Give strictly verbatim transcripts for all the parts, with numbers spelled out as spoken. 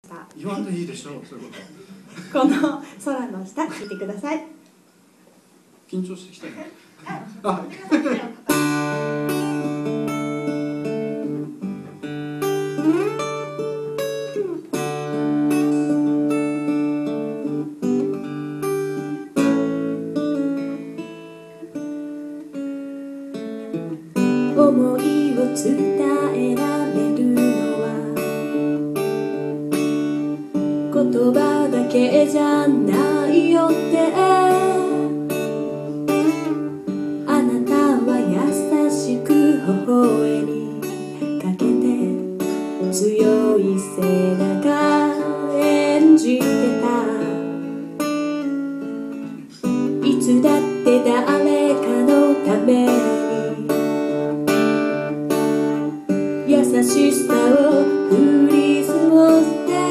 言わんでいいでしょう、そういうこと。 この空の下、聞いてください。 緊張してきたね。あ思いを伝えられるのは言葉だけじゃないよって、あなたは優しく微笑みかけて強い背中演じてた。いつだって誰かのために優しさを降り注いで、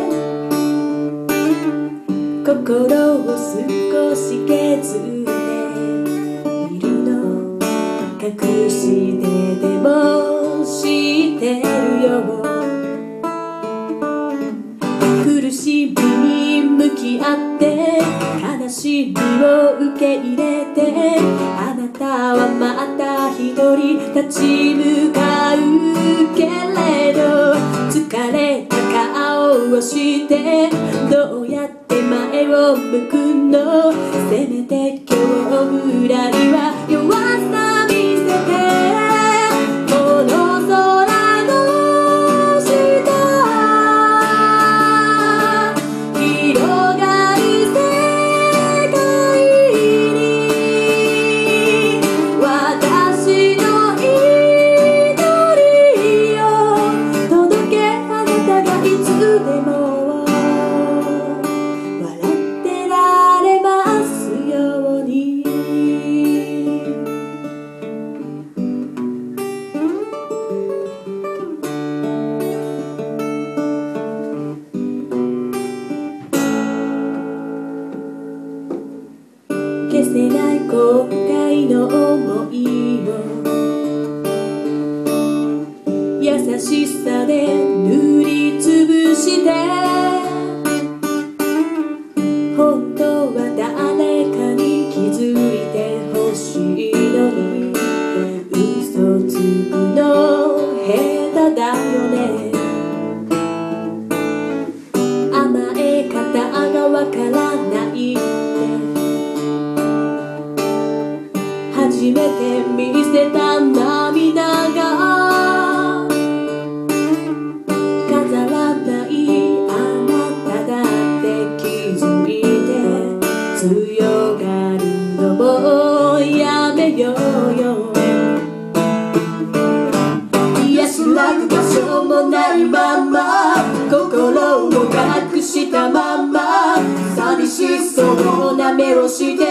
心を少し削っているの、隠してでも知ってるよ。苦しみに向き合って悲しみを受け入れて、あなたはまた一人立ち向かうけれど、疲れた顔をしてどうやって前を向くの。せめて今日ぐらいは弱さ見せて、この空の下広がる世界に私の祈りを届け、あなたがいつでも笑ってられますように。消せない後悔の想いを優しさで塗りつぶして、本当は誰かに気づいてほしいのに、嘘つくの下手だよね。甘え方がわからないって初めて見せた涙が飾らないあなただって気づいて、強がるのもやめようよ。安らぐ場所もないまま心を隠したまま、寂しそうな目をして